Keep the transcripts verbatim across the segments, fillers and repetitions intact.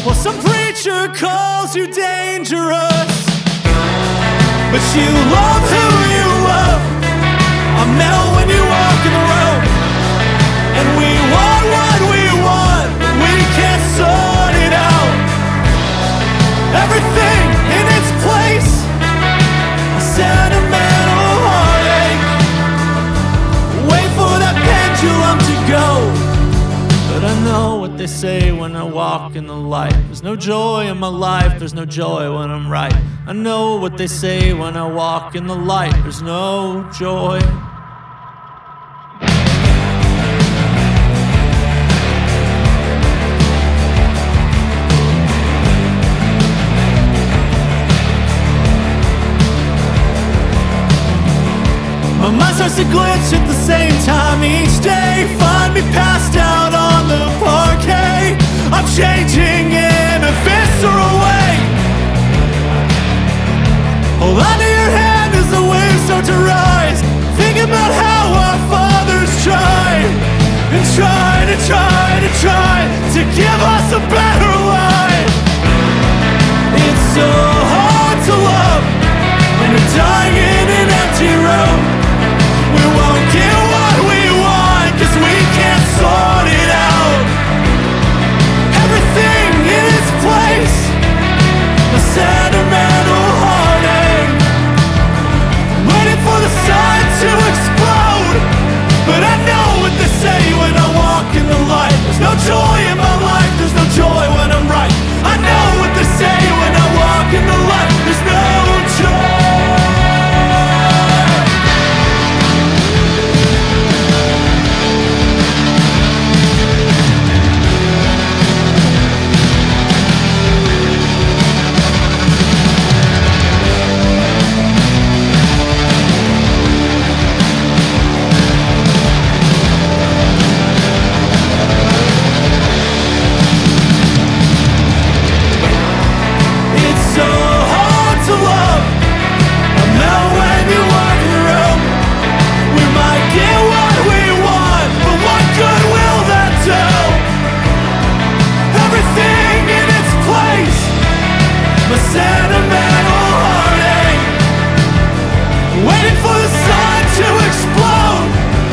Well, some preacher calls you dangerous, but you love who you love. I melt when you walk in the road, and we want what we want, but we can't sort it out. Everything in its place, a sentimental heartache. Wait for that pendulum to go, but I know what they say when I walk in the light. There's no joy in my life, there's no joy when I'm right. I know what they say when I walk in the light. There's no joy. My mind starts to glitch at the same time each day. Find me passed out on the parquet. I'm changing in a visceral way. Hold on to your hand as the waves start to rise. Think about how our fathers tried, and tried and tried and tried to give us a better life. It's so hard to love when you're dying in an empty room. We won't get what we want, cause we can't sort it out. Everything in its place, a sentimental heartache. Waiting for the sun to explode, but I know what they say when I walk in the light. There's no joy in my life, there's no joy when I'm right. I know what they say when I walk in the light. There's no joy. Sentimental heartache, waiting for the sun to explode.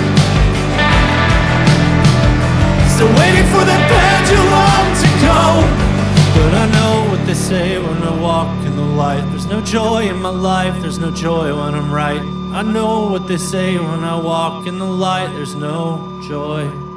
Still waiting for the pendulum to go. But I know what they say when I walk in the light. There's no joy in my life, there's no joy when I'm right. I know what they say when I walk in the light. There's no joy.